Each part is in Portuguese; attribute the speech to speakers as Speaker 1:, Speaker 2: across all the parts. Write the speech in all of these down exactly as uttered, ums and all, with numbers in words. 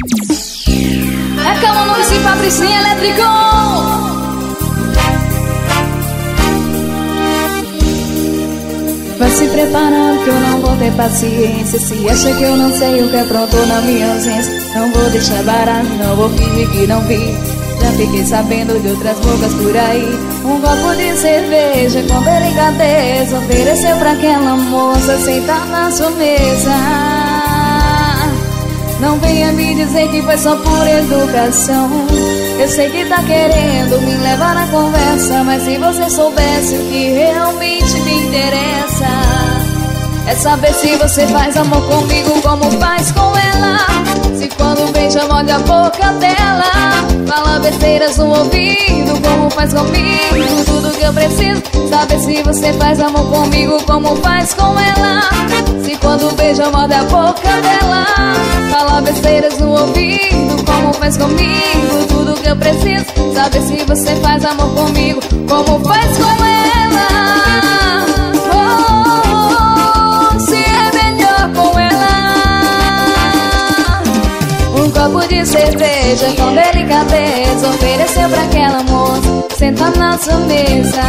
Speaker 1: É Calma Nunes e Patricinha Elétrico. Vai se preparando que eu não vou ter paciência. Se acha que eu não sei o que aprontou na minha ausência, não vou deixar barato, não vou fingir que não vi. Já fiquei sabendo de outras bocas por aí. Um copo de cerveja com delicadeza ofereceu pra aquela moça sentar na sua mesa. Não venha me dizer que foi só por educação. Eu sei que tá querendo me levar na conversa, mas se você soubesse o que realmente me interessa, é saber se você faz amor comigo como faz com ela. Se quando beija molha a boca dela, fala besteiras no ouvido como faz comigo. Tudo que eu preciso, saber se você faz amor comigo como faz com ela. Se quando beija molha a boca dela, fala besteiras no ouvido como faz comigo. Tudo que eu preciso, saber se você faz amor comigo como faz com ela. Oh, oh, oh, se é melhor com ela. Um copo de cerveja com delicadeza ofereceu pra aquela moça sentar na sua mesa.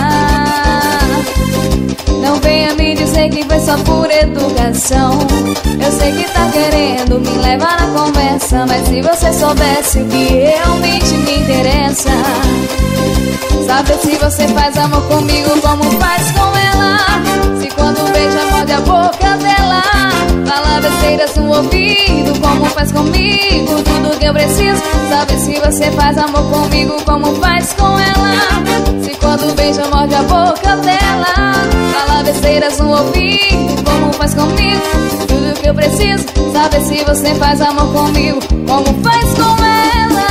Speaker 1: Não venha me dizer que foi só por educação. Eu sei que tá querendo me levar na conversa, mas se você soubesse o que realmente me interessa, saber se você faz amor comigo como faz com ela. Se quando beija morde a boca dela, fala besteiras no ouvido como faz comigo. Tudo que eu preciso, saber se você faz amor comigo como faz com ela. Se quando beija morde a boca dela, fala besteiras no ouvido como faz comigo. Tudo que eu preciso, saber se você faz amor comigo como faz com ela.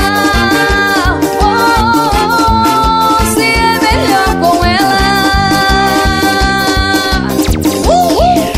Speaker 1: Oh, oh, oh, se é melhor com ela. uh, uh.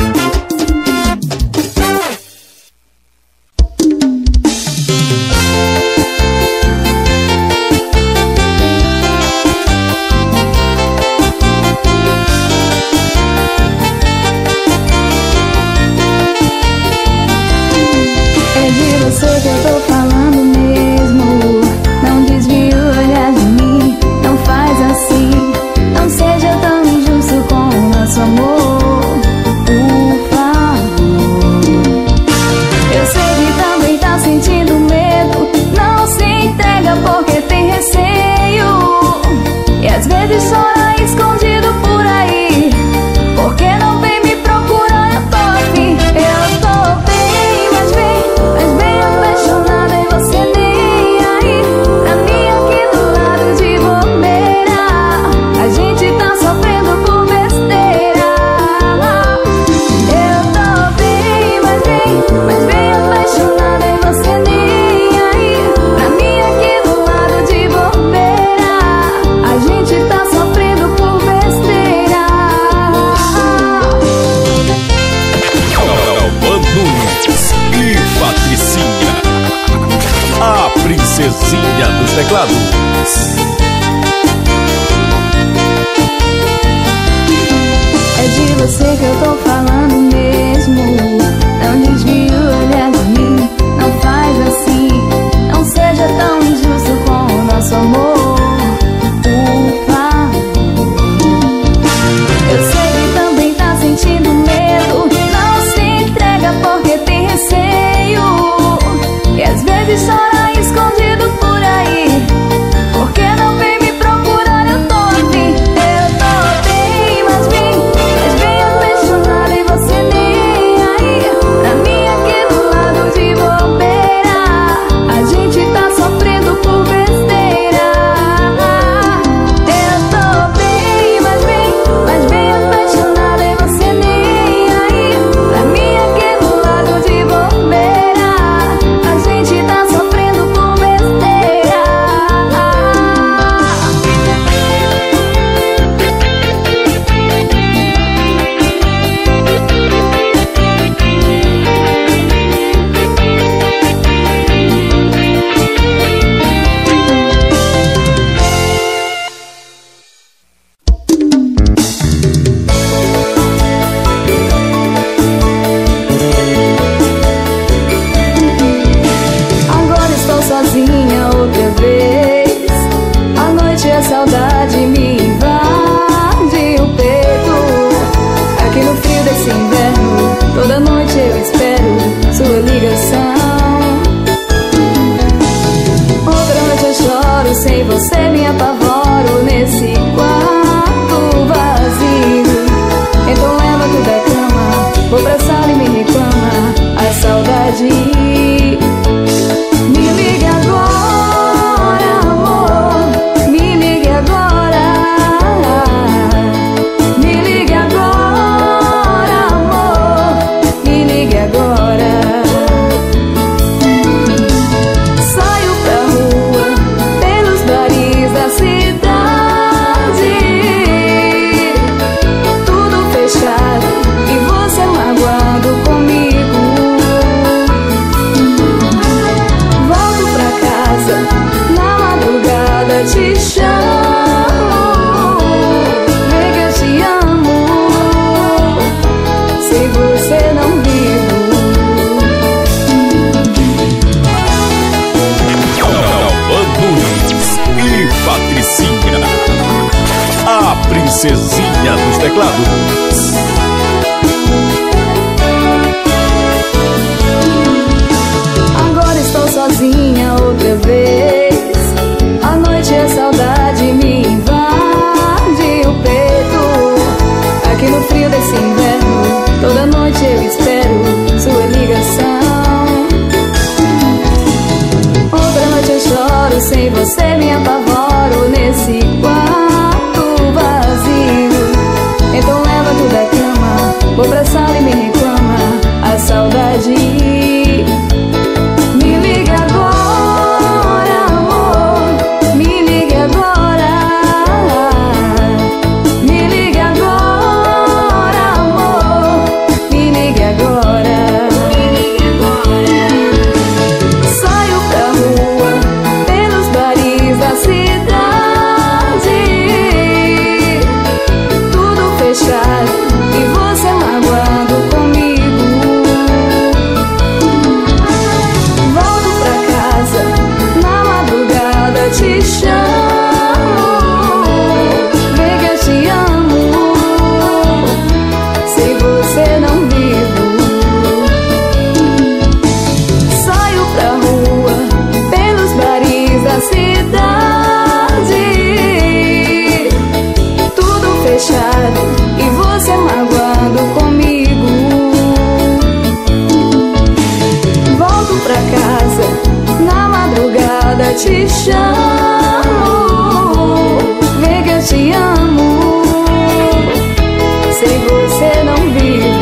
Speaker 2: Sei que eu tô falando mesmo. Não desvie o olhar de mim. Não faz assim. Não seja tão injusto com o nosso amor, por favor. Eu sei que também tá sentindo medo. Não se entrega porque tem receio. E às vezes chora escondido por aí, porque não vem me procurar. Eu tô afim, eu tô bem, mas bem, mas bem apaixonada e você nem aí. Pra mim aqui do lado de bobeira, a gente tá sofrendo por besteira. Eu tô bem, mas bem, mas bem apaixonada e você nem aí. Pra mim aqui do lado de bobeira, a gente tá sofrendo por besteira.
Speaker 3: Calma Nunes e Patricinha, a princesinha dos teclados.
Speaker 2: É de você que eu tô falando mesmo. Não desvie o olhar de mim. Não faz assim. Não seja tão injusto com o nosso amor, por favor. Eu sei que também tá sentindo medo. Não se entrega porque tem receio. E às vezes chora escondido por aí, porque não vem me procurar. Eu tô afim, eu tô bem, mas bem, mas bem apaixonada te chamo, vem que eu te amo. Sem você não vivo.
Speaker 3: E Patricinha, a princesinha dos teclados.
Speaker 2: Agora estou sozinha outra vez. À noite a saudade me invade o peito. Aqui no frio desse inverno, toda noite eu espero sua ligação. Outra noite eu choro, sem você me apavoro nesse quarto vazio. Então leva tudo à cama, vou pra sala e me reclama a saudade. Me liga agora, amor, me liga agora. Me liga agora, amor, me liga agora. Saio pra rua, pelos bares da cidade, tudo fechado e você magoando comigo. Volto pra casa, na madrugada te chamo, vem que eu te amo. Sem você não vivo. Saio pra rua, pelos bares da cidade, tudo fechado e você magoando comigo. Volto pra casa, na madrugada te chamo, vem que eu te amo. Sem você não vivo.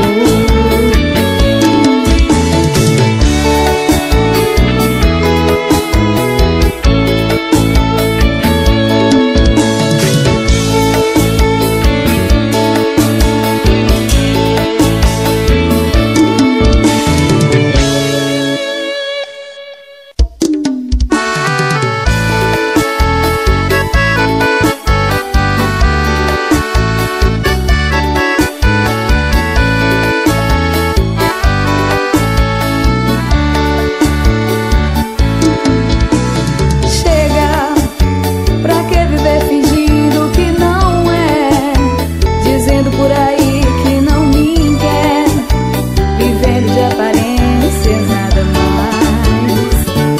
Speaker 2: Chega, pra que viver fingindo que não é, dizendo por aí que não me quer, vivendo de aparências nada mais.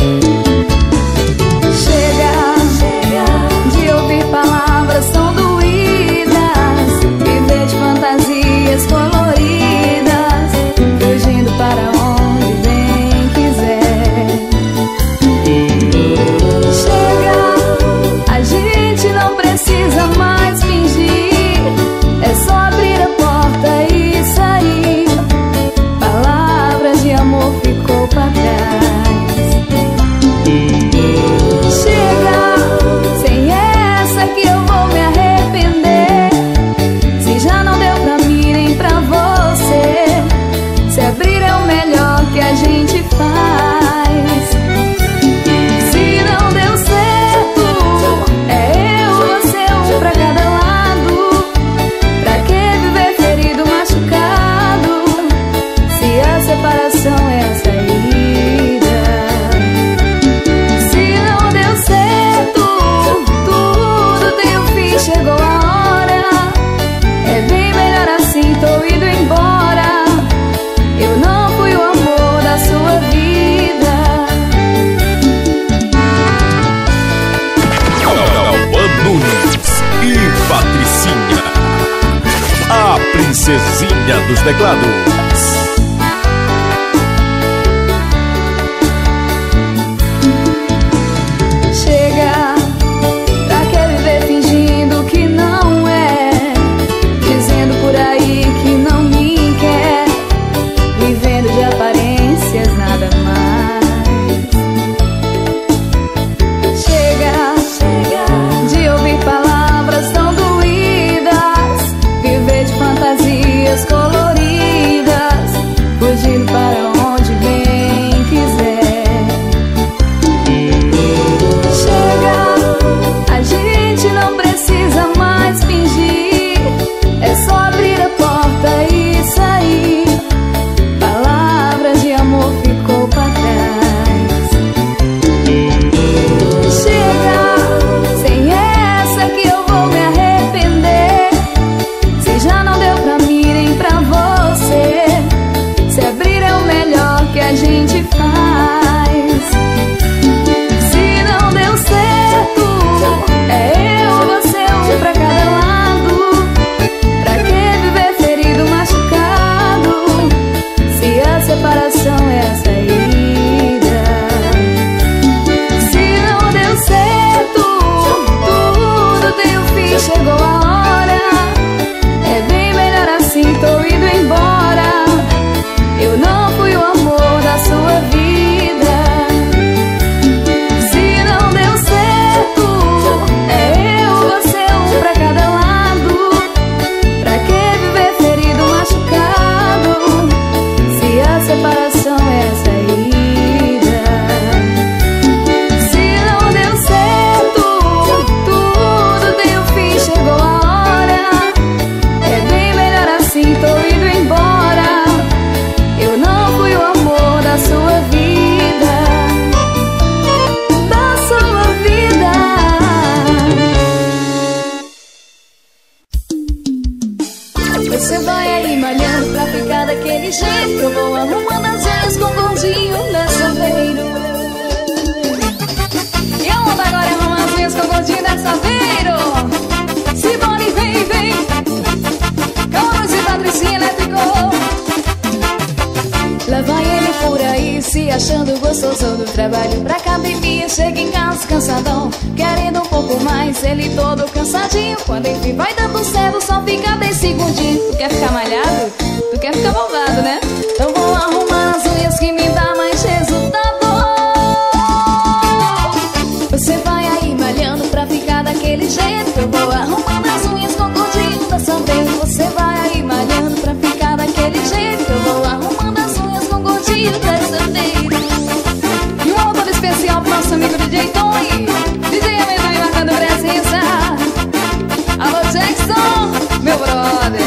Speaker 2: Chega, de ouvir palavras tão doídas, viver de fantasias coloridas, fugindo para onde bem quiser. Chega, a gente não precisa mais fingir, é só abrir a porta e sair. Palavras de amor ficou pra trás. Chega, sem essa que eu vou me arrepender. Se já não deu pra mim nem pra você, se abrir é o melhor que a gente faz. Se não deu certo, é eu, você, um pra cada lado. Pra que viver ferido, machucado, se a separação é a saída? Se não deu certo, tudo tem um fim, chegou a hora. É bem melhor assim, tô indo embora. Eu não fui o amor da sua vida.
Speaker 3: Cauã Nunes e Patricinha, a princesinha dos teclados.
Speaker 2: Chega, pra que viver fingindo que não é, dizendo por aí que não me quer, vivendo de aparências nada mais. Chega, de ouvir palavras tão doídas, viver de fantasias coloridas,
Speaker 1: voltou do trabalho pra academia, chega em casa cansadão, querendo um pouco mais. Ele todo cansadinho, quando enfim vai dando certo, só fica dez segundinhos. Tu quer ficar malhado? Tu quer ficar bombado, né? Eu vou arrumar as unhas que me dá mais resultado. Você vai aí malhando pra ficar daquele jeito. Eu vou arrumando as unhas com gordinho dessa vez. Você vai aí malhando pra ficar daquele jeito. Eu vou arrumando as unhas com gordinho dessa vez. E um alô todo especial pro nosso amigo D J Tony, D J Amendoim marcando presença. Alô Jackson, meu brother.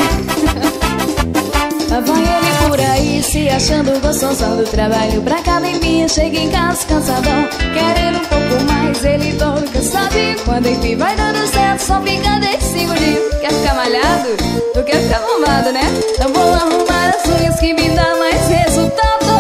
Speaker 1: Lá vai ele por aí se achando gostosão, do trabalho pra academia, chega em casa cansadão, querendo um pouco mais. Ele todo cansadinho, quando enfim vai dando certo, só fica dez segundinhos. Quer ficar malhado? Tu quer ficar bombado, né? Eu vou arrumar as unhas que me dá mais resultado.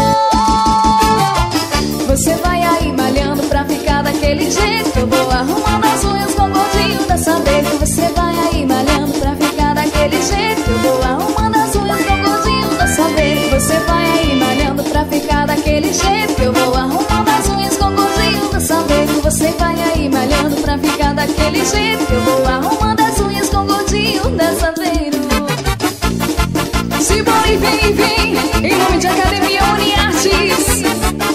Speaker 1: Você vai aí malhando pra ficar daquele jeito. Eu vou arrumando as unhas com gordinho dessa vez. Você vai aí malhando pra ficar daquele jeito. Eu vou arrumando as unhas com gordinho dessa vez. Você vai aí malhando pra ficar daquele jeito. Eu vou arrumando as unhas com gordinho dessa vez. Você vai aí malhando pra ficar daquele jeito. Eu vou arrumando as unhas com gordinho dessa vez. Se bora e vem, vem, em nome de Academia Uniartes.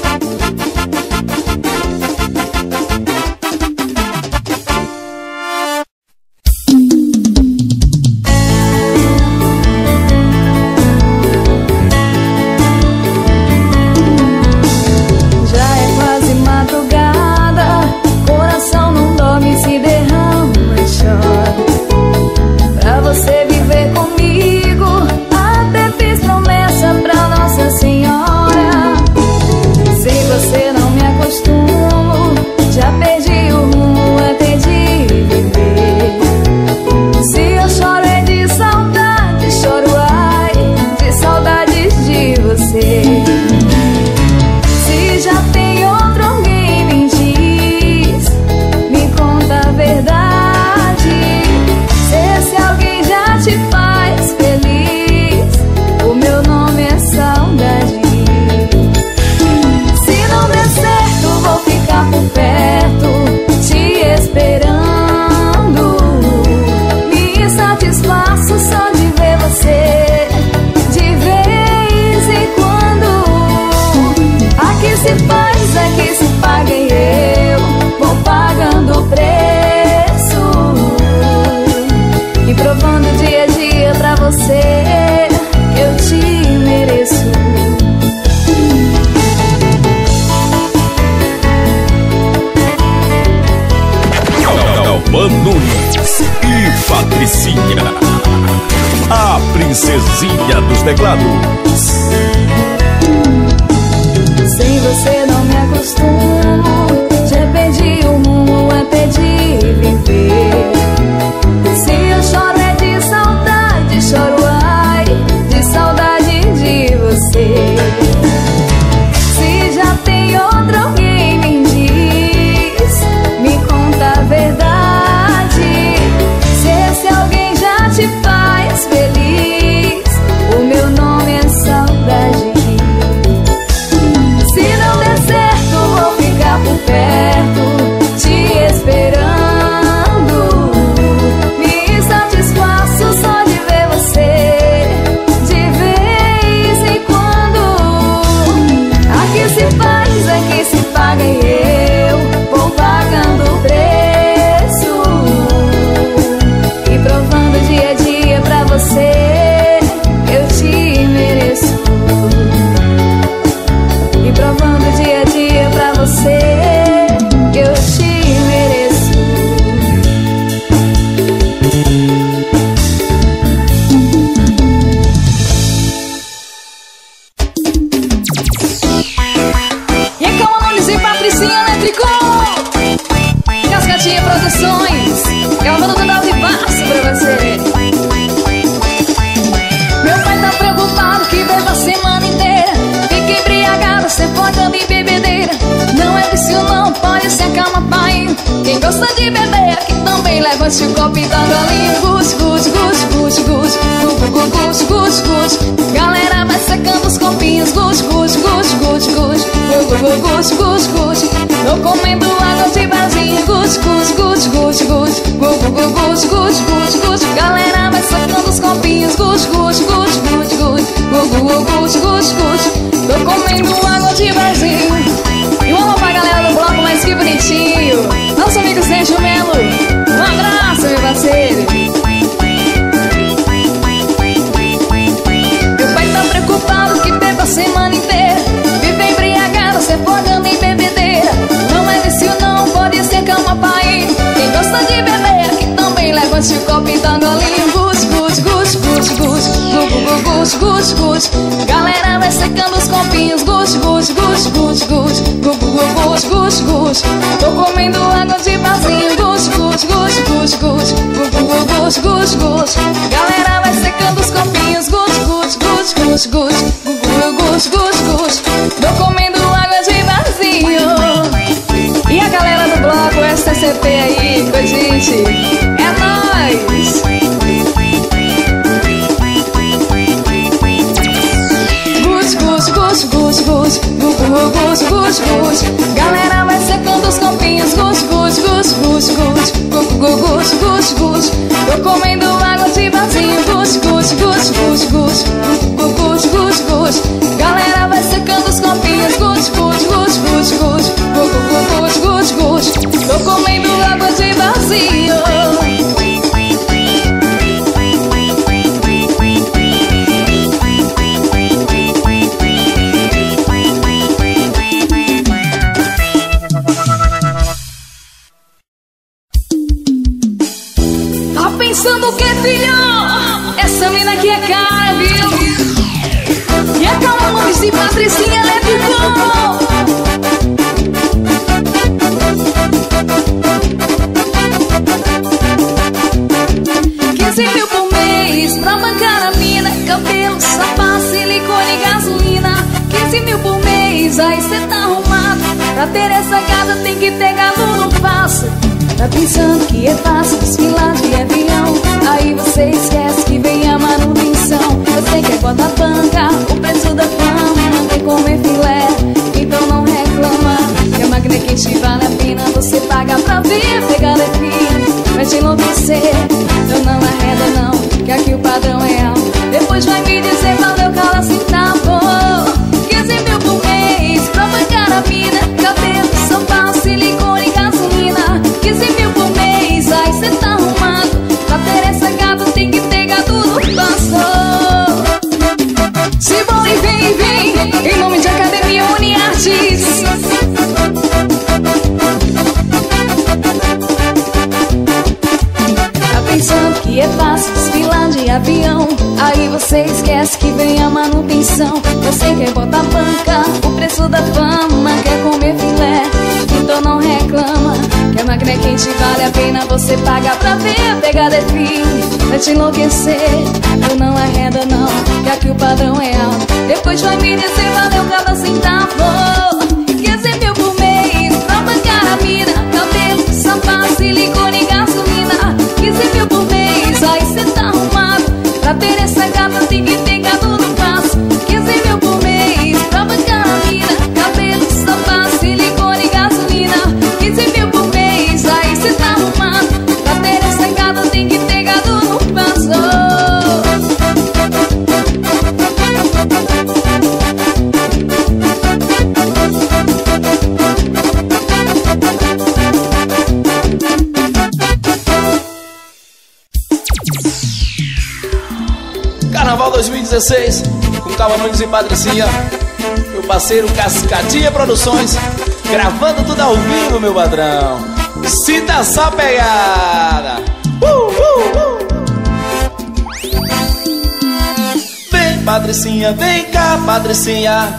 Speaker 3: Nunes e Patricinha, a princesinha dos teclados.
Speaker 1: Sem você não me acostumo, já perdi o mundo até de viver. Se eu choro é de saudade, choro ai, de saudade de você. Se já tem outro alguém, me diz, me conta a verdade. Te faz feliz, o meu nome é saudade. Se não der certo, vou ficar por perto, te esperando. Me satisfaço só de ver você, de vez em quando. Aqui se faz, aqui se paga e eu vou pagando o preço e provando dia a dia pra você, eu te mereço. E provando dia a dia pra você, eu te mereço. E é com Nunes e Patricinha Elétrico, Cascatinha Produções, gravando do Nove Passo pra você. Meu pai tá preocupado que bebe a semana inteira, fica embriagado, cê focando em bebedeira. Não é vício não, pode se acalmar, pai. Quem gosta de beber aqui também levante o copo e dá golinho. Gus, gus, gus, gus, gus, gus, gus, gus, gus. Galera vai secando os copinhos. Gus, gus, gus, gus, gus, gus, gush, gush, gush. Tô comendo água de barzinho, gush, gush, gush, gush, gush. Gush, gush, gush, gush. Galera vai sacando os copinhos, gush, gush, gush, gush, gush. Gush, gush, gush. Tô comendo água de barzinho. E vamos pra galera do bloco, mas que bonitinho. Nosso amigo Sérgio Melo, um abraço, meu parceiro. Meu pai tá preocupado que bebe a semana inteira, vive embriagado, se afogando em bebedeira. Não é vício não, pode ser calma, pai. Quem gosta de beber, que também levante o copo e dá golinho. Gush, gush, gush, gush, gush. Gush, gush, gush. Galera vai secando os copinhos, gush, gush, gush, gush, gush. Gush, gush, gush. Tô comendo água de barzinho, gush, gush, gush, gush, gush. Gush, gush, gush. Galera vai secando os copinhos, gush, gush, gush, gush, gush. Gush, gush, gush. Tô comendo água de barzinho. E a galera do bloco S T C P aí com a gente, é nóis! Gush, gush, gush, gush, gush. Gush, gush, gush. Galera vai secando os copinhos, gush, gush, gush, gush, gush. Gush, gush, gush. Tô comendo água de barzinho, gush, gush, gush, gush, gush. Gush, gush, gush. Galera vai secando os copinhos, gush, gush, gush, gush, gush. Gush, gush, gush. Tô comendo água de barzinho. Pensando o que, filho? Essa mina aqui é cara, viu? E a calma, nome de Patricinha Elétrico. Quinze mil por mês pra bancar a mina, cabelo, sapato, silicone e gasolina. Quinze mil por mês, aí cê tá arrumado. Pra ter essa casa tem que ter gado, não faça. Tá pensando que é fácil desfilar de avião, aí você esquece que vem a manutenção. Você quer botar banca, o preço da fama, não tem comer filé, então não reclama. Que a máquina quente vale a pena, você paga pra ver. Pegada é firme, vai te enlouquecer. Então não arreda não, que aqui o padrão é alto. Depois vai me dizer valeu cada centavo. Quinze mil por mês pra bancar a mina, cabelo, sapato, silicone e gasolina. Quinze mil por mês, aí cê tá arrumado. Pra ter essa gata tem que ter gato no passo. Se bom e vem, vem, em nome de Academia Uniartes. Tá pensando que é fácil desfilar de avião, aí você esquece que vem a manutenção. Você quer botar banca, o preço da fama, quer comer filé, então não reclama. Que a máquina é quente vale a pena, você paga pra ver. A pegada é firme, vai te enlouquecer. Eu não arreda não, que aqui o padrão é alto. Depois vai me dizer valeu cada centavo. Quinze mil por mês pra bancar a mina, cabelo, sapato, silicone e gasolina. Quinze mil por mês, aí cê tá arrumado. Pra ter essa gata tem que ter gado no passo. Quinze mil por mês pra bancar a mina, cabelo, sapato, silicone e gasolina. Quinze mil por mês, aí cê tá arrumado. Pra ter essa gata tem que ter gado no passo.
Speaker 4: Carnaval dois mil e dezesseis, com Calma Nunes e Patricinha, meu parceiro Cascadinha Produções, gravando tudo ao vivo, meu padrão. Sinta essa pegada. uh, uh, uh. Vem, Patricinha, vem cá, Patricinha.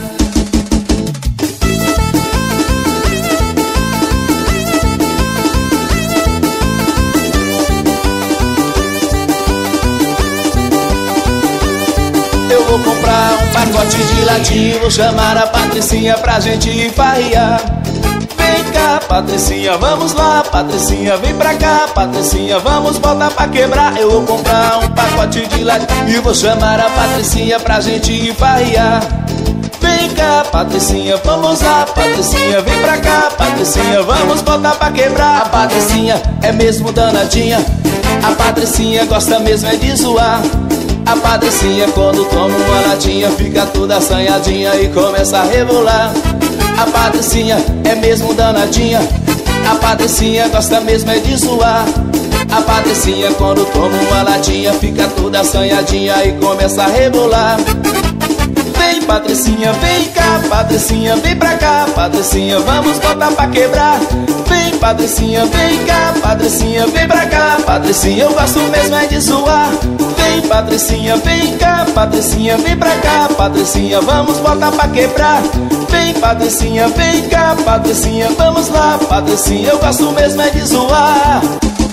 Speaker 4: Eu vou comprar um pacote de latinha, vou chamar a Patricinha pra gente farrear. Vem cá, Patricinha, vamos lá, Patricinha, vem pra cá, Patricinha, vamos botar pra quebrar. Eu vou comprar um pacote de latinha e vou chamar a Patricinha pra gente farrear. Vem vem cá, Patricinha, vamos lá, Patricinha, vem pra cá, Patricinha, vamos botar pra quebrar. A Patricinha é mesmo danadinha, a Patricinha gosta mesmo é de zoar. A Patricinha quando toma uma latinha fica toda assanhadinha e começa a rebolar. A Patricinha é mesmo danadinha, a Patricinha gosta mesmo é de zoar. A Patricinha quando toma uma latinha fica toda assanhadinha e começa a rebolar. Vem Patricinha, vem cá, Patricinha, vem pra cá, Patricinha, vamos botar pra quebrar. Vem Patricinha, vem cá, Patricinha, vem pra cá, Patricinha, eu gosto mesmo é de zoar. Vem Patricinha, vem cá, Patricinha, vem pra cá, Patricinha, vamos botar pra quebrar. Vem Patricinha, vem cá, Patricinha, vamos lá, Patricinha, eu gosto mesmo é de zoar.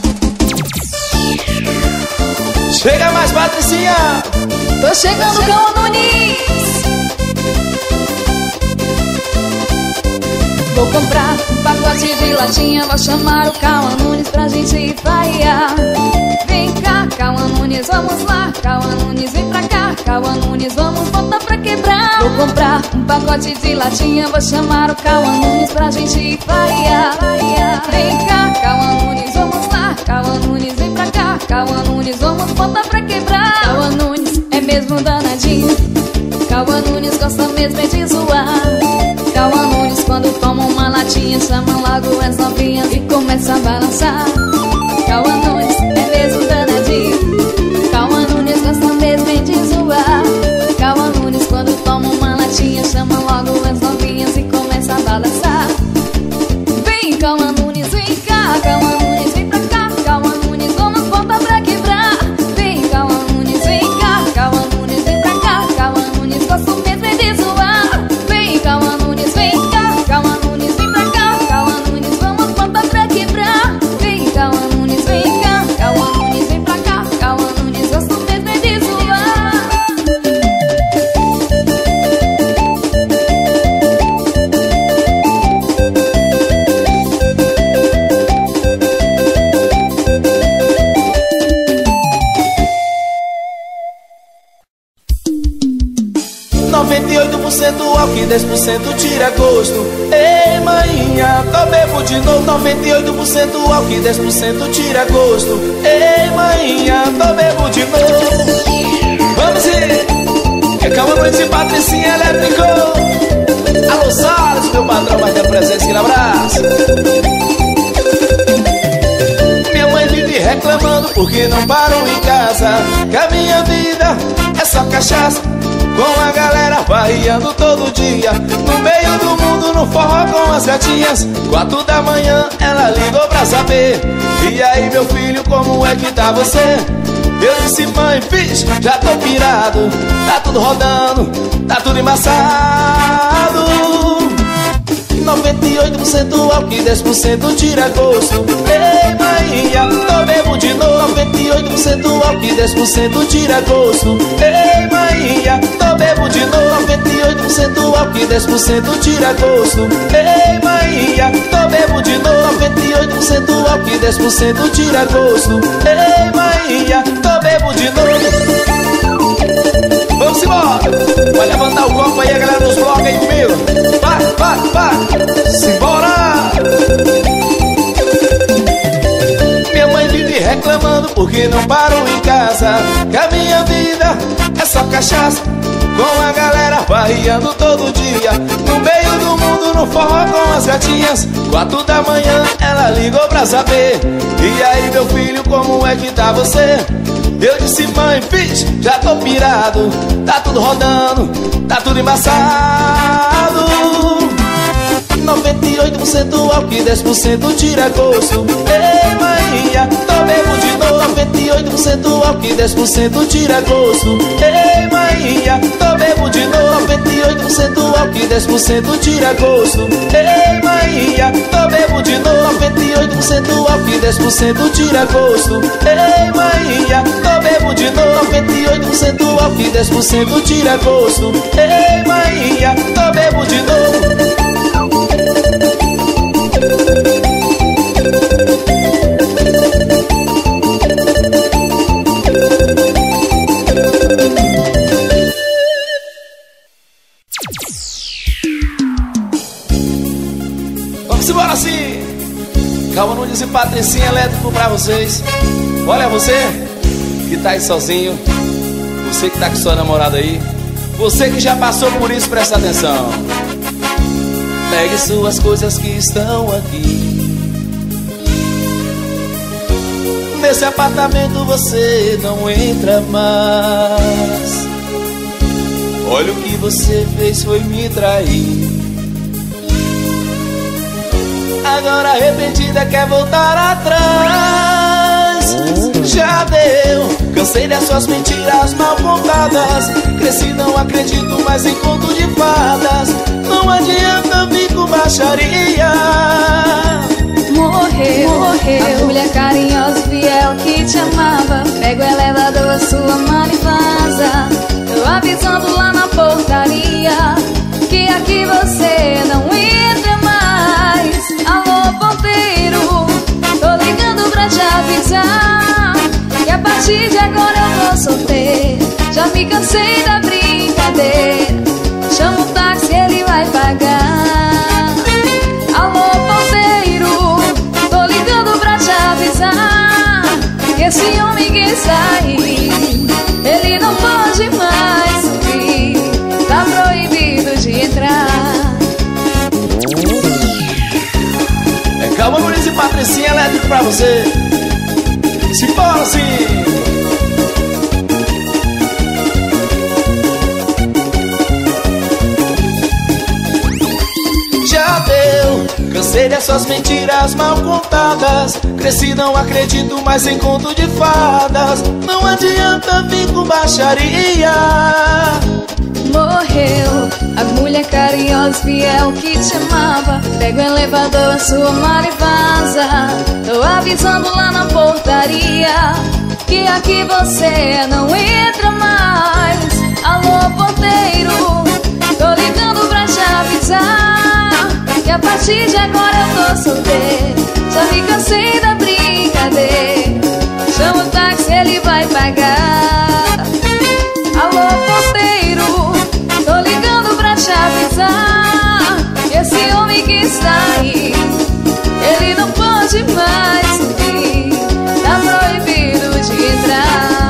Speaker 4: Chega mais, Patricinha!
Speaker 1: Tô chegando, Cauã Nunes. Vou comprar um pacote de latinha, vou chamar o Cauã Nunes pra gente farrear. Vem cá, Cauã Nunes, vamos lá, Cauã Nunes, vem pra cá, Cauã Nunes, vamos botar pra quebrar. Vou comprar um pacote de latinha, vou chamar o Cauã Nunes pra gente farrear. Vem cá, Cauã Nunes, vamos lá, Cauã Nunes, vem pra cá, Cauã Nunes, vamos botar pra quebrar. Cauã Nunes é mesmo danadinho, Cauã Nunes gosta mesmo é de zoar. Cauã Nunes quando toma uma latinha chama logo as novinhas e começa a balançar. Cauã Nunes é mesmo danadinho, Cauã Nunes gosta mesmo é de zoar. Cauã Nunes quando toma uma latinha chama logo as novinhas e começa a balançar. Vem Cauã Nunes, vem cá, Cauã Nunes, vem pra cá, Cauã Nunes, vamos botar pra quebrar. Vem Cauã Nunes, vem cá, Cauã Nunes, vem pra cá, Cauã Nunes, gosto mesmo é de zoar. Vem Cauã Nunes, vem cá, Cauã Nunes, vem pra cá, Cauã Nunes, vamos botar pra quebrar. Vem Cauã Nunes, vem cá, Cauã Nunes, vem pra cá, Cauã Nunes, gosto mesmo é de zoar.
Speaker 4: noventa e oito por cento álcool e dez por cento tira gosto. Ei, maninha, tô bebo de novo. noventa e oito por cento álcool e dez por cento tira gosto. Ei, maninha, tô bebo de novo. Vamos ir! É Cauã Nunes e Patricinha Elétrico. Alô, Salles, meu patrão, vai ter presença, aquele abraço. Minha mãe vive reclamando porque não paro em casa, que a minha vida é só cachaça, com a galera farreando todo dia, no meio do mundo, no forró com as gatinhas. Quatro da manhã ela ligou pra saber: e aí meu filho, como é que tá você? Eu disse: mãe, fiz, já tô pirado, tá tudo rodando, tá tudo embaçado. noventa e oito por cento álcool e dez por cento tira gosto. Ei, maninha, tô bebo de novo. noventa e oito por cento álcool e dez por cento tira gosto. Ei, maninha, tô bebo de novo. noventa e oito por cento álcool e dez por cento tira gosto. Ei, maninha, tô bebo de novo. noventa e oito por cento álcool e dez por cento tira gosto. Ei, maninha, tô bebo de novo. Vamos embora! Vai levantar o copo aí, a galera dos blocos aí comigo. Vai, vai, vai! Simbora! Minha mãe vive reclamando porque não paro em casa, que a minha vida é só cachaça, com a galera farreando todo dia, no meio do mundo, no forró com as gatinhas. Quatro da manhã ela ligou pra saber: e aí meu filho, como é que tá você? Eu disse: mãe, fiz, já tô pirado, tá tudo rodando, tá tudo embaçado. noventa e oito por cento álcool e dez por cento tira gosto. Ei, maninha, tô bebo de novo. noventa e oito por cento álcool e dez por cento tira gosto. Ei, maninha, tô bebo de novo. noventa e oito por cento álcool e dez por cento tira gosto. Ei, maninha, tô bebo de novo. noventa e oito por cento álcool e dez por cento tira gosto. Ei, maninha, tô bebo de novo. noventa e oito por cento álcool e dez por cento tira gosto. Ei, maninha, tô bebo de novo. Vamos embora assim. Calma Nunes e Patricinha Elétrico pra vocês. Olha você que tá aí sozinho, você que tá com sua namorada aí, você que já passou por isso, presta atenção. Pegue suas coisas que estão aqui. Nesse apartamento você não entra mais. Olha o que você fez, foi me trair. Agora arrependida quer voltar atrás. Já deu, cansei das suas mentiras mal contadas. Cresci, não acredito mais em conto de fadas. Não adianta vir com baixaria.
Speaker 1: Morreu, morreu a mulher carinhosa, fiel que te amava. Pega o elevador, sua mala e vaza. Tô avisando lá na portaria que aqui você não entra mais. Alô, ponteiro, tô ligando pra te avisar que a partir de agora eu vou solteiro. Já me cansei da brincadeira. Chama o táxi, ele vai pagar. Alô, ponteiro, tô ligando pra te avisar que esse homem que sair, ele não pode mais subir. Tá proibido de entrar.
Speaker 4: É Calma Nunes e Patricinha Elétrico pra você. Se bora assim. Já deu, cansei dessas mentiras mal contadas. Cresci, não acredito mais em conto de fadas. Não adianta vir com baixaria.
Speaker 1: Morreu a mulher carinhosa, fiel que te amava. Pega o elevador, a sua mala e vaza. Tô avisando lá na portaria que aqui você não entra mais. Alô, porteiro, tô ligando pra te avisar que a partir de agora eu tô solteiro. Já me cansei da brincadeira. Chama o táxi, ele vai pagar. Alô, porteiro, tô ligando pra te avisar que esse homem que está aí, ele não pode mais subir. Tá proibido de entrar.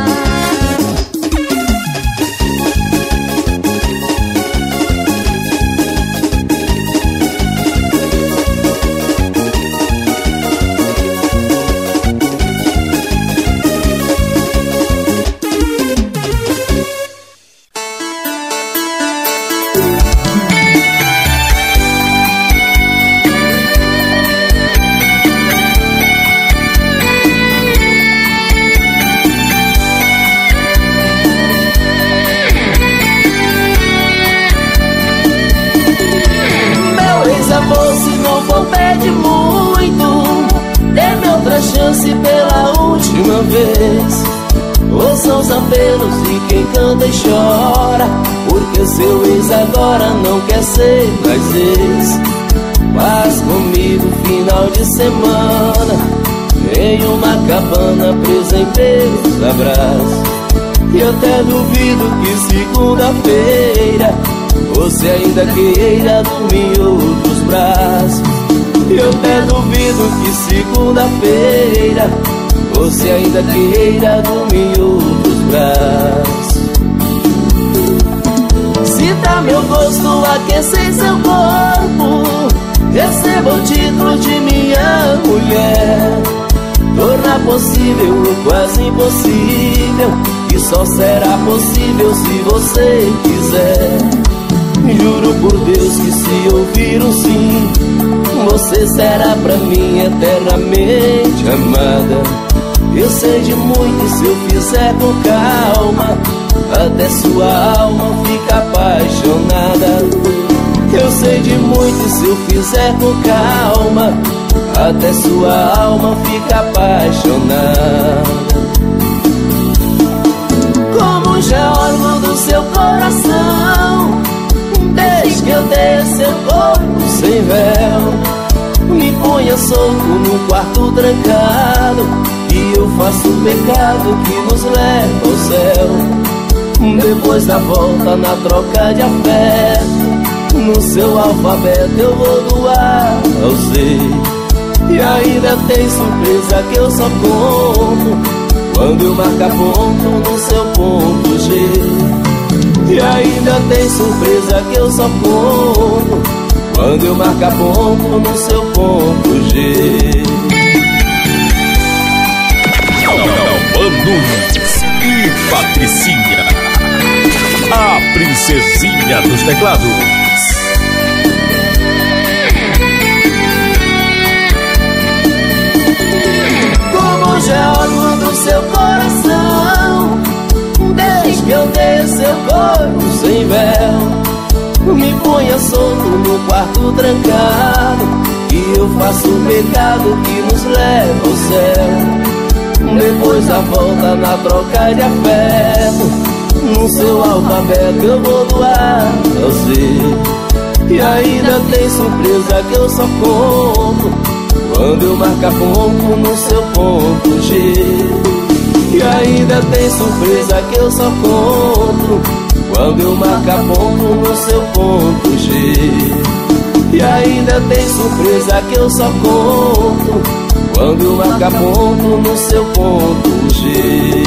Speaker 5: Chance pela última vez. Ouçam os apelos de quem canta e chora, porque seu ex agora não quer ser mais ex. Faz comigo final de semana em uma cabana presa em beijos, abraços. E eu até duvido que segunda-feira você ainda queira dormir em outros braços. Eu até duvido que segunda-feira você ainda queira dormir em outros braços. Sinta meu gosto aquecer seu corpo, receba o título de minha mulher. Tornar possível o quase impossível, e só será possível se você quiser. Juro por Deus que se ouvir um sim, você será pra mim eternamente amada. Eu sei de muito e se eu fizer com calma, até sua alma fica apaixonada. Eu sei de muito e se eu fizer com calma, até sua alma fica apaixonada. Como geólogo do seu coração, desde que eu dei seu corpo sem véu, me ponha solto num quarto trancado, e eu faço um pecado que nos leva ao céu. Depois da volta na troca de afeto, no seu alfabeto eu vou do A ao Z. E ainda tem surpresa que eu só conto quando eu marcar ponto no seu ponto G. E ainda tem surpresa que eu só conto quando eu marcar ponto no seu ponto G.
Speaker 3: Nunes e Patricinha, a princesinha dos teclados.
Speaker 5: Como geólogo do seu coração, desde que eu dei seu corpo sem véu, me ponha solto no quarto trancado, e eu faço o pecado que nos leva ao céu. Depois a volta na troca de afeto, no seu alfabeto eu vou do A ao Z. E ainda tem surpresa que eu só conto quando eu marcar ponto no seu ponto G. E ainda tem surpresa que eu só conto quando eu marcar ponto no seu ponto G. E ainda tem surpresa que eu só conto quando eu marcar ponto no seu ponto G.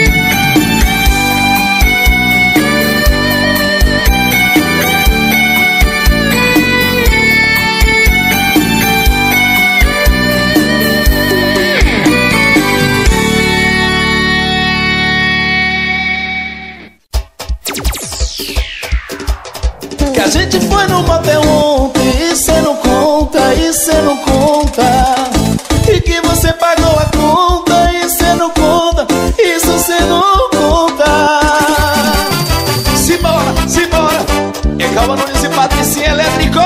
Speaker 4: Que a gente foi no motel ontem e cê não conta, e cê não conta. E que você pagou a conta e cê não conta, isso cê não conta. Simbora, simbora, é Calma Nunes e Patricinha Elétrico.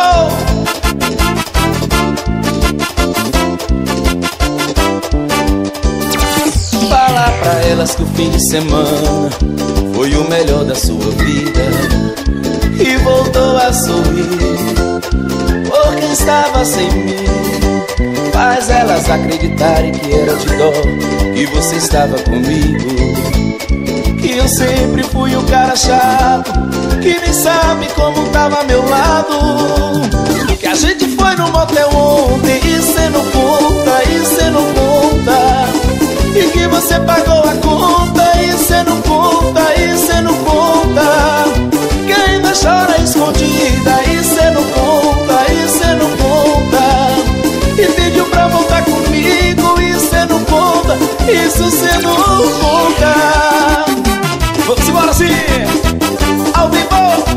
Speaker 4: Fala pra elas que o fim de semana foi o melhor da sua vida, e voltou a sorrir porque estava sem mim. Faz elas acreditarem que era de dó, que você estava comigo, que eu sempre fui o cara chato, que nem sabe como tava ao meu lado. Que a gente foi no motel ontem e cê não conta, e cê não conta. E que você pagou a conta e cê não conta, e cê não conta. Que ainda chora escondida e cê não conta, e cê não conta. E pediu pra voltar comigo e cê não conta, isso cê não conta. Vamos embora assim, ao vivo.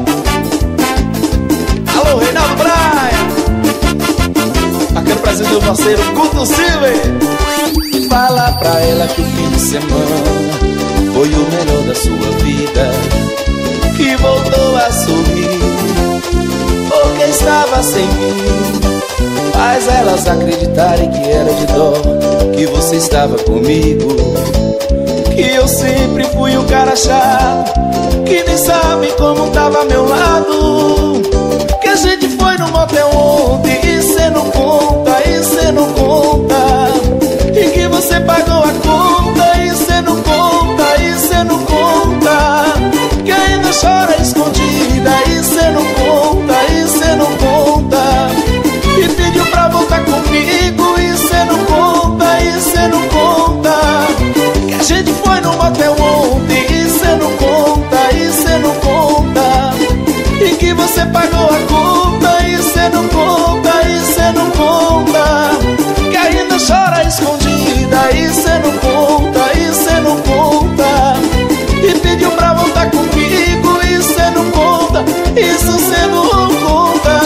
Speaker 4: Alô, Reinaldo Braia, aquele presente do parceiro Guto Silva. Fala pra ela que o fim de semana foi o melhor da sua vida, que voltou a sorrir porque estava sem mim. Faz elas acreditarem que era de dó, que você estava comigo, que eu sempre fui o cara chato, que nem sabe como tava ao meu lado. Que a gente foi no motel ontem e cê não conta, e cê não conta. E que você pagou a conta e cê não conta, e cê não conta. Que ainda chora escondida e cê não conta, e cê não conta. E pediu pra voltar comigo e cê não conta, e cê não conta. Que a gente foi no motel ontem e cê não conta, e cê não conta. E que você pagou a conta e cê não conta, e cê não conta. Que ainda chora escondida e cê não conta, e cê não conta. E pediu pra voltar comigo e cê não conta, isso cê não conta.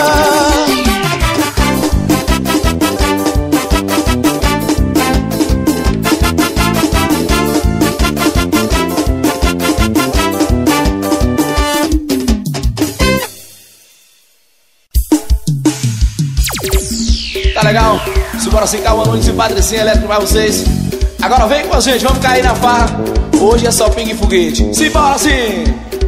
Speaker 4: Tá legal? Simbora assim, Calma Nunes e Patricinha Elétrico pra vocês. Agora vem com a gente, vamos cair na farra. Hoje é só pingue e foguete. Simbora assim!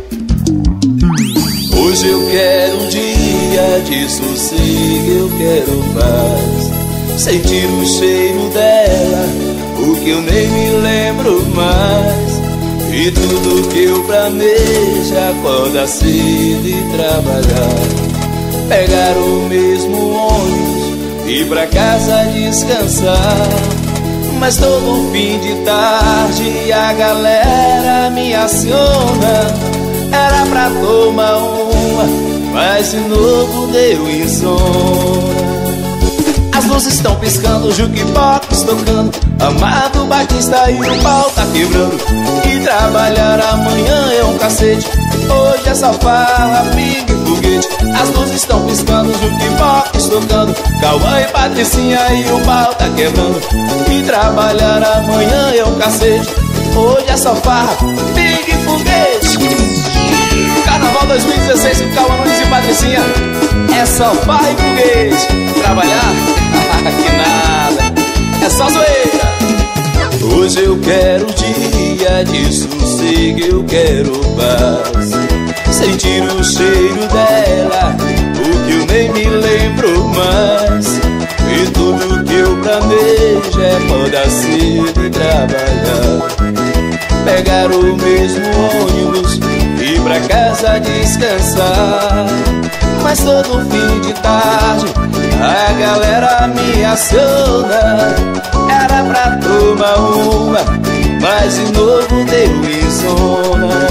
Speaker 5: Hoje eu quero um dia de sossego, eu quero paz, sentir o cheiro dela, o que eu nem me lembro mais. E tudo que eu planejo, acordar cedo e trabalhar, pegar o mesmo ônibus e ir pra casa descansar. Mas todo fim de tarde a galera me aciona. Era pra tomar uma, mas de novo deu insônia. As luzes estão piscando, o jukebox tocando, Amado Batista e o pau tá quebrando. E trabalhar amanhã é um cacete, hoje é só farra, pique e foguete. As luzes estão piscando, o jukebox tocando, Cauã e Patricinha e o pau tá quebrando. E trabalhar amanhã é um cacete, hoje é só farra, pique e foguete. Carnaval dois mil e dezesseis com Cauã Nunes e Patricinha, é só farra e foguete. Trabalhar? Que nada, é só zoeira. Hoje eu quero dia de sossego, eu quero paz, sentir o cheiro dela, o que eu nem me lembro mais. E tudo que eu planejo é acordar cedo e trabalhar, pegar o mesmo ônibus e ir pra casa descansar. Mas todo fim de tarde a galera me aciona. Era pra tomar uma, mas de novo deu insônia.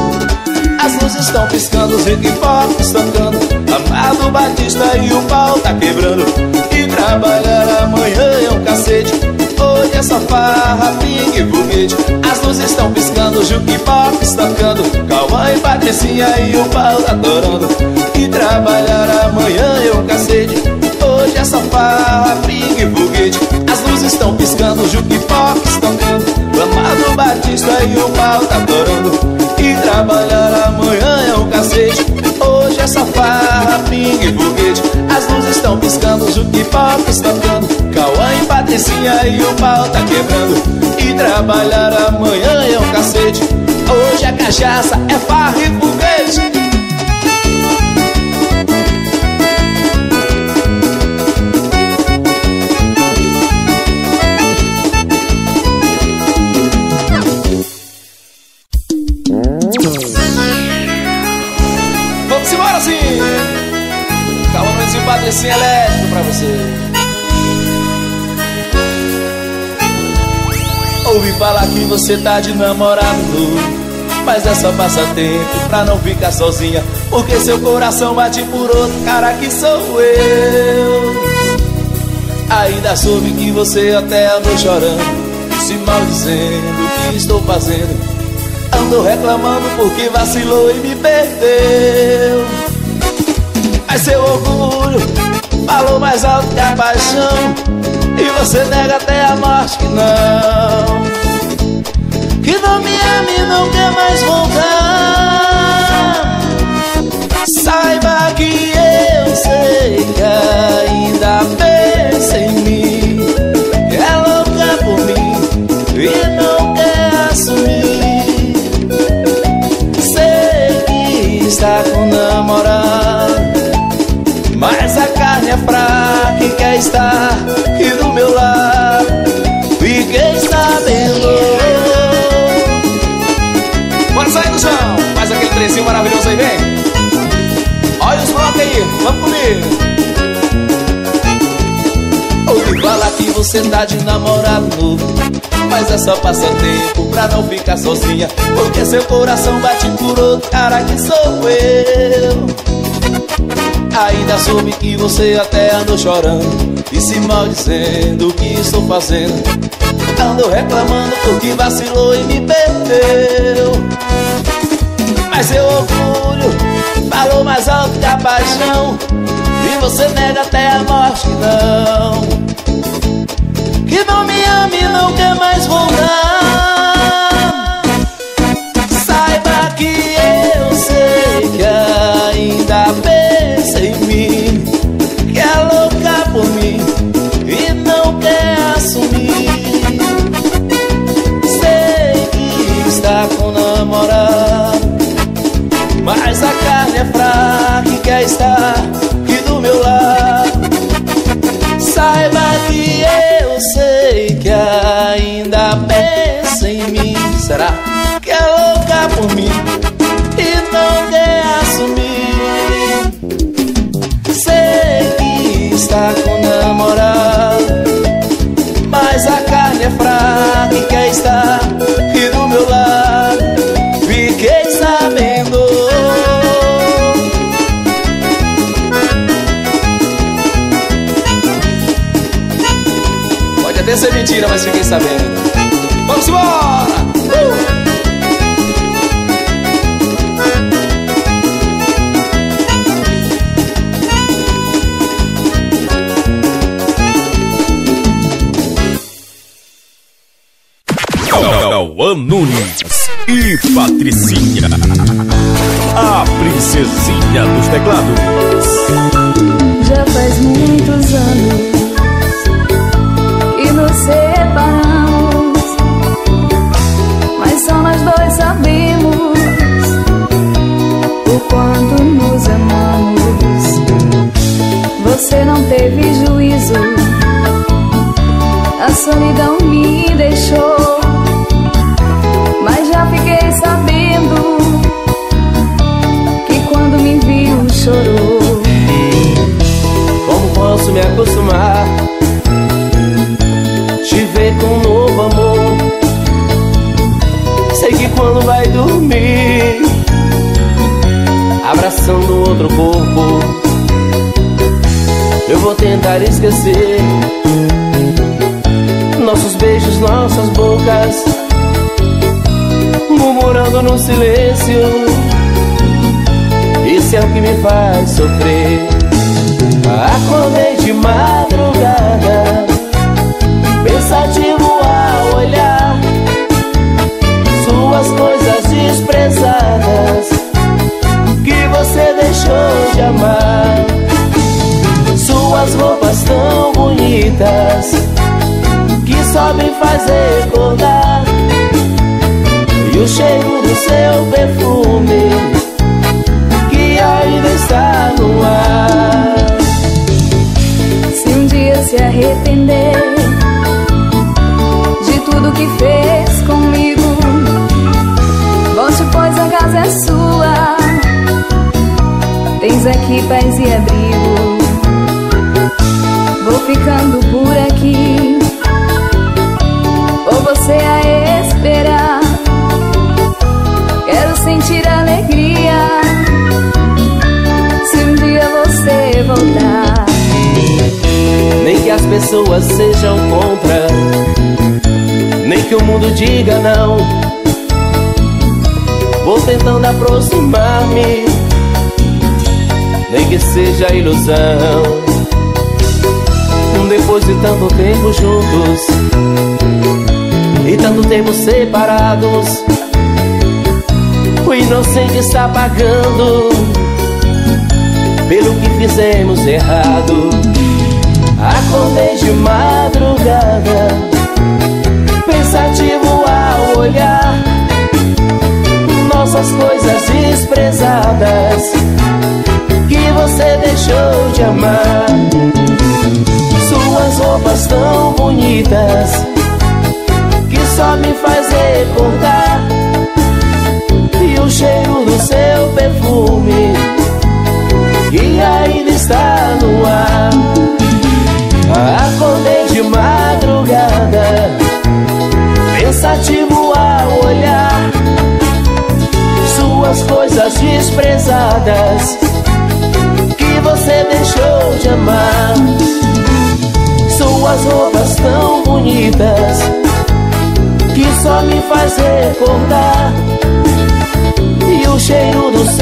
Speaker 5: As luzes estão piscando, os jukebox tocando, Amado Batista e o pau tá quebrando. E trabalhar amanhã é um cacete, hoje é só farra, pique e foguete. As luzes estão piscando, o jukebox tocando, Cauã e Patricinha e o pau tá adorando. E trabalhar amanhã é um cacete, hoje é só farra, pique e foguete. As luzes estão piscando, o jukebox tocando, Amado Batista e o pau tá adorando. E trabalhar amanhã é um cacete, hoje é só farra, pique e foguete. As luzes estão piscando, o jukebox tocando, Cauã e Patricinha e o pau tá quebrando. E trabalhar amanhã é um cacete, hoje a cachaça é farra e foguete.
Speaker 4: Vamos embora assim. Cauã Nunes e Patricinha elétrico pra você.
Speaker 5: Ouvi falar que você tá de namorado novo, mas é só passatempo pra não ficar sozinha, porque seu coração bate por outro cara que sou eu. Ainda soube que você até andou chorando, se maldizendo o que estou fazendo. Andou reclamando porque vacilou e me perdeu. Mas seu orgulho falou mais alto que a paixão, e você nega até a morte que não, que não me ama e não quer mais voltar. Saiba que eu sei que ainda pensa em mim, que é louca por mim e não quer assumir. Sei que está com namorado, mas a carne é fraca e quer estar aqui do meu lado. Fiquei sabendo.
Speaker 4: Bora sair do chão, faz aquele trezinho maravilhoso aí, vem. Olha os blocos aí, vamos comigo.
Speaker 5: Ouvi falar que você tá de namorado novo, mas é só passatempo pra não ficar sozinha, porque seu coração bate por outro cara que sou eu. Ainda soube que você até andou chorando e se maldizendo o que estou fazendo. Andou reclamando porque vacilou e me perdeu. Mas seu orgulho falou mais alto que a paixão, e você nega até a morte que não, que não me ama e não quer mais voltar. Saiba que eu sei que ainda pensa em mim, que é louca por mim e não quer assumir. Sei que está com namorado, mas a carne é fraca e quer estar aqui do meu lado. Saiba que eu sei que ainda
Speaker 4: até ser mentira, mas fiquei sabendo. Vamos embora! Uh!
Speaker 3: Cauã Nunes e Patricinha, a princesinha dos teclados.
Speaker 2: Já faz muitos anos que nos separamos, mas só nós dois sabemos o quanto nos amamos. Você não teve juízo, a solidão me deixou, mas já fiquei sabendo que quando me viu chorou.
Speaker 5: Como posso me acostumar, te ver com um novo amor? Sei que quando vai dormir, abraçando outro corpo, eu vou tentar esquecer nossos beijos, nossas bocas, murmurando no silêncio. Isso é o que me faz sofrer. Acordei de madrugada, pensativo ao olhar suas coisas desprezadas que você deixou de amar. Suas roupas tão bonitas que só me faz recordar, e o cheiro do seu perfume que ainda está no ar.
Speaker 2: Se um dia se arrepender de tudo que fez comigo, volte, pois a casa é sua. Tens aqui paz e abrigo. Vou ficando por aqui, por você a esperar. Quero sentir alegria se um dia você voltar.
Speaker 5: Nem que as pessoas sejam contra, nem que o mundo diga não, vou tentando aproximar-me, nem que seja ilusão. Depois de tanto tempo juntos e tanto tempo separados, o inocente está pagando pelo que fizemos errado. Acordei de madrugada, pensativo ao olhar nossas coisas desprezadas que você deixou de amar. Suas roupas tão bonitas que só me faz recordar, e o cheiro do seu perfume que ainda está no ar. Acordei de madrugada, pensativo ao olhar suas coisas desprezadas que você deixou de amar. Suas roupas tão bonitas que só me faz recordar, e o cheiro do